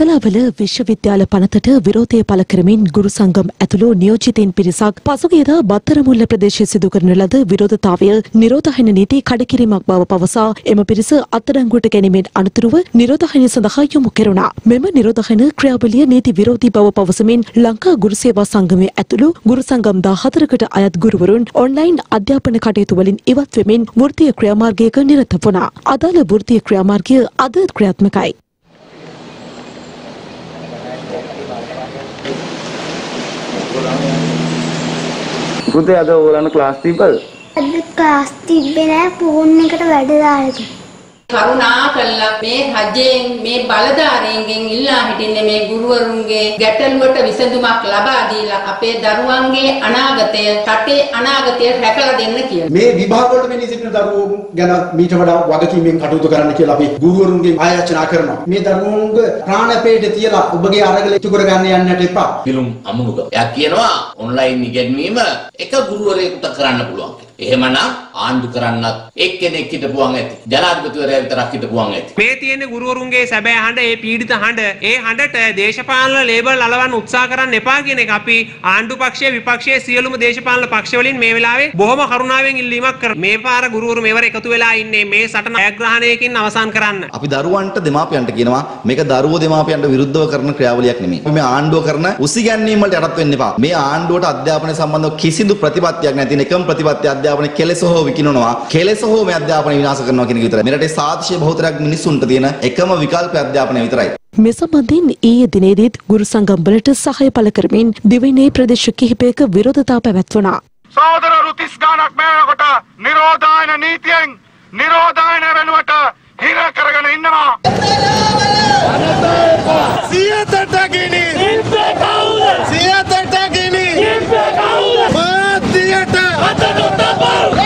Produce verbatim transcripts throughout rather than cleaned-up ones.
අතලාවල විශ්වවිද්‍යාල පනතට විරෝධය පළ කරමින් ගුරු සංගම් ඇතුළු නියෝජිතයින් පිරිසක් පසුගියදා බත්තරමුල්ල ප්‍රදේශයේ සිදු කරන ලද විරෝධතාවය නිරෝධායන නීති කඩකිරීමක් බව පවසා එම පිරිස අත්අඩංගුවට ගැනීමෙන් අනතුරුව නිරෝධායන සඳහා යොමු කෙරුණා. මෙම නිරෝධායන ක්‍රියාවලිය නීති විරෝධී බව පවසමින් ලංකා ගුරු සේවා සංගමය ඇතුළු ගුරු සංගම් දාහතරකට අයත් ගුරුවරුන් ඔන්ලයින් අධ්‍යාපන කටයුතු වලින් ඉවත් වෙමින් වෘත්තීය ක්‍රියාමාර්ගයක නිරත වුණා. අදාළ වෘත්තීය ක්‍රියාමාර්ගය අද ක්‍රියාත්මකයි. පුතේ අද ඕගොල්ලන් ක්ලාස් තිබ්බද? අද ක්ලාස් තිබ්බේ නෑ ෆෝන් එකට වැඩ දාලා තිබ්බා. කරුණා කළා මේ රජයෙන් මේ බලධාරීන්ගෙන් ඉල්ලා හිටින්නේ මේ ගුරුවරුන්ගේ ගැටලුවට විසඳුමක් ලබා දීලා අපේ දරුවන්ගේ අනාගතය රටේ අනාගතය රැකලා දෙන්න කියලා. මේ විභාග වලට මෙනි සිටින දරුවෝ ගැන මීට වඩා වගකීමෙන් කටයුතු කරන්න කියලා අපි ගුරුවරුන්ගෙන් ආයාචනා කරනවා. මේ දරුවන්ගේ ප්‍රාණපේට තියලා ඔබගේ අරගල ඉතු කර ගන්න යන්නට එපා. පිළුම් අමුණුක. එයා කියනවා ඔන්ලයින් ඉගෙනීම එක ගුරුවරයෙකුට කරන්න පුළුවන්. එහෙමනම් ආණ්ඩු කරන්නත් එක්කෙනෙක් හිටපුවන් ඇති. ජනාධිපතිවරයා විතරක් හිටපුවන් ඇති. මේ තියෙන ගුරුවරුන්ගේ සැබෑ හඬ ඒ පීඩිත හඬ ඒ හඬට දේශපාලන ලේබල් අලවන්න උත්සාහ කරන්න එපා කියන එක අපි ආණ්ඩු පක්ෂයේ විපක්ෂයේ සියලුම දේශපාලන පක්ෂ වලින් මේ වෙලාවේ බොහොම කරුණාවෙන් ඉල්ලීමක් කරනවා. මේ පාර ගුරුවරු මේවර එකතු වෙලා ඉන්නේ මේ සටන ජයග්‍රහණයකින් අවසන් කරන්න. අපි දරුවන්ට දෙමාපියන්ට කියනවා මේක දරුවෝ දෙමාපියන්ට විරුද්ධව කරන ක්‍රියාවලියක් නෙමෙයි. මේ ආණ්ඩුව කරන උසිගැන්වීම වලට යටත් වෙන්න එපා. මේ ආණ්ඩුවට අධ්‍යාපනය සම්බන්ධව කිසිදු ප්‍රතිපත්තියක් නැති එකම ප්‍රතිපත්තිය අධ්‍යාපනය කෙලෙස හෝ විකිනනවා. කෙලෙස හෝ මේ අධ්‍යාපනය විනාශ කරනවා කියන එක විතරයි. මෙරටේ සාතිශය බහුතරයක් මිනිසුන්ට තියෙන එකම විකල්ප අධ්‍යාපනය විතරයි. මේ සම්බන්ධයෙන් ඊයේ දිනේදීත් ගුරු සංගම් වලට සහාය පළ කරමින් දිවයිනේ ප්‍රදේශ කිහිපයක විරෝධතා පැවැත්වුණා. සහෝදර රුතිස් ගානක් මේකට නිරෝධායන නීතියෙන් නිරෝධායන වෙනුවට හිර කරගෙන ඉන්නවා. සියතට ගිනි ඉම්පේ කවුද? සියතට ගිනි ඉම්පේ කවුද? මාධ්‍යයට අතට තබා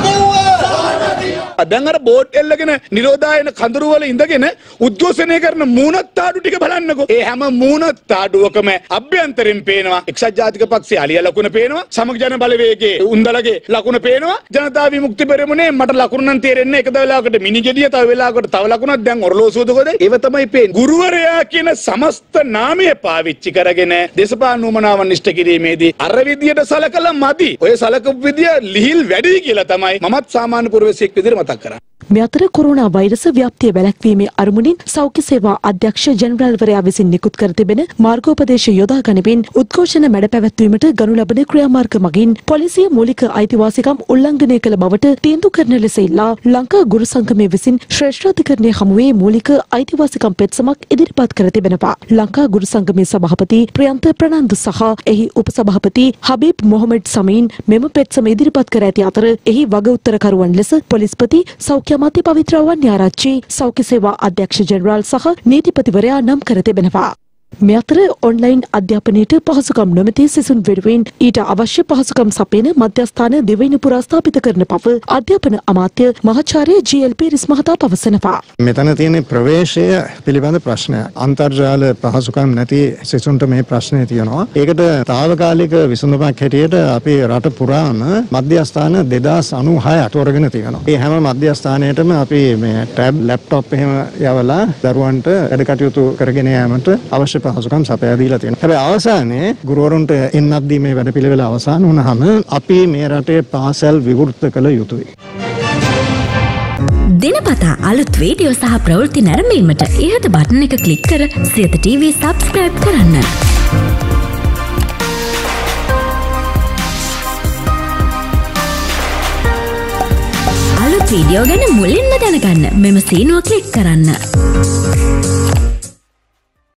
දැන් අර බෝඩ් එල්ලගෙන නිරෝධායන කඳුරු වල ඉඳගෙන උද්ඝෝෂණය කරන මූණත් තාඩු ටික බලන්නකෝ. ඒ හැම මූණත් තාඩුවකම අභ්‍යන්තරයෙන් පේනවා එක්සත් ජාතික පක්ෂයේ අලිය ලකුණ පේනවා, සමග ජන බලවේගයේ උන්දලගේ ලකුණ පේනවා, ජනතා විමුක්ති පෙරමුණේ මට ලකුණ නම් තේරෙන්නේ එක දවලාවකට මිනිගෙඩිය, තව වෙලාවකට තව ලකුණක්, දැන් ඔරලෝසුවද කොහෙද? ඒව තමයි පේන්නේ. ගුරුවරයා කියන සමස්ත නාමය පාවිච්චි කරගෙන දේශපාලන උමනාවන් ඉෂ්ට කිරීමේදී අර විදියට සලකලා මදි. ඔය සලකපු විදිය ලිහිල් වැඩි කියලා තමයි මමත් සාමාන්‍ය පුරවැසියෙක් විදියට මතක් කරන්නේ. මේ අතර කොරෝනා වෛරස ව්‍යාප්තිය වැළැක්වීමේ අරමුණින් සෞඛ්‍ය සේවා අධ්‍යක්ෂ ජෙනරාල්වරයා විසින් නිකුත් කර තිබෙන මාර්ගෝපදේශ යොදා ගනිමින් උද්ඝෝෂණ මැඩ පැවැත්වීමට ගනු ලබන ක්‍රියාමාර්ග මගින් පොලිසිය මූලික අයිතිවාසිකම් උල්ලංඝනය කළ බවට තීන්දුව කරන ලෙස ඉල්ලා ලංකා ගුරු සංගමය විසින් ශ්‍රේෂ්ඨාධිකරණයේ හමුවේ මූලික අයිතිවාසිකම් පෙත්සමක් ඉදිරිපත් කර තිබෙනවා. ලංකා ගුරු සංගමයේ සභාපති ප්‍රියන්ත ප්‍රනන්දු සහ එහි උපසභාපති හබීබ් මොහමඩ් සමීන් මෙම පෙත්සම ඉදිරිපත් කර ඇති අතර එහි වග උත්තරකරුවන් ලෙස පොලිස්පති සෞඛ්‍ය අමාත්‍ය පවිත්‍ර වන්‍යාරච්චි, සෞඛ්‍ය සේවා අධ්‍යක්ෂ ජෙනරාල් සහ නීතිපතිවරයා නම් කර තිබෙනවා. මේ අතර ඔන්ලයින් අධ්‍යාපනයට පහසුකම් නොමැති සිසුන් වෙනුවෙන් ඊට අවශ්‍ය පහසුකම් සපයන මධ්‍යස්ථාන දිවයින පුරා ස්ථාපිත කරන බව අධ්‍යාපන අමාත්‍ය මහාචාර්ය ජී.එල්. පීරිස් මහතා පවසනවා. මෙතන තියෙන ප්‍රවේශය පිළිබඳ ප්‍රශ්නය. අන්තර්ජාල පහසුකම් නැති සිසුන්ට මේ ප්‍රශ්නය තියෙනවා. ඒකට තාවකාලික විසඳුමක් හැටියට අපේ රට පුරාම මධ්‍යස්ථාන දෙදාස් අනූහයක් තෝරගෙන තියෙනවා. ඒ හැම මධ්‍යස්ථානයකම අපි මේ ටැබ්, ලැප්ටොප් එහෙම යවලා දරුවන්ට වැඩ කටයුතු කරගෙන යාමට අවශ්‍ය පහසුකම් සපයා දීලා තියෙනවා. හැබැයි අවසානයේ ගුරුවරුන්ට එන්නත්දී මේ වැඩපිළිවෙල අවසන් වුණාම අපි මේ රටේ පාසල් විවෘත කළ යුතුයි. දිනපතා අලුත් වීඩියෝ සහ ප්‍රවෘත්ති නැරඹීමට ඉහත බටන් එක ක්ලික් කර සියත ටීවී සබ්ස්ක්‍රයිබ් කරන්න. අලුත් වීඩියෝ ගැන මුලින්ම දැනගන්න මෙම සීනුව ක්ලික් කරන්න.